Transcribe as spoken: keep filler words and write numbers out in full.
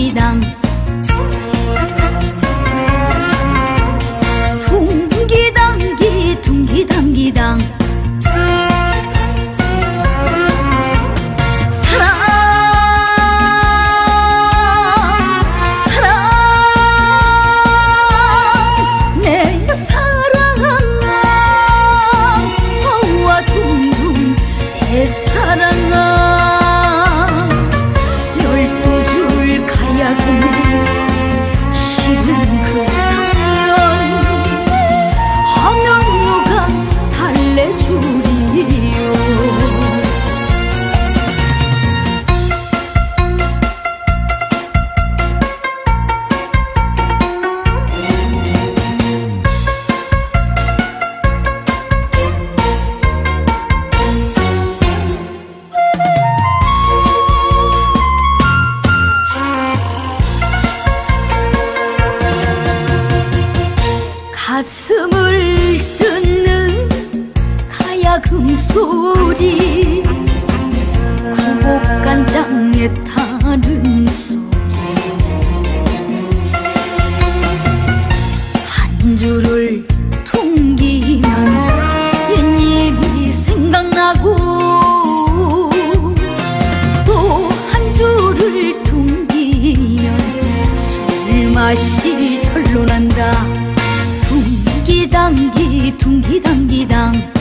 둥기당기당 둥기당기 둥기당기당 사랑 사랑 내 사랑아 어와 둥둥 내 사랑아 열두 줄 가야금에 실은 그 사연 어느 누가 달래주리요. 가슴을 뜯는 가야금 소리 구곡간장에 타는 소리 한 줄을 퉁기면 옛님이 생각나고 또 한 줄을 퉁기면 술맛이 절로 난다. 둥기당기 둥기당기당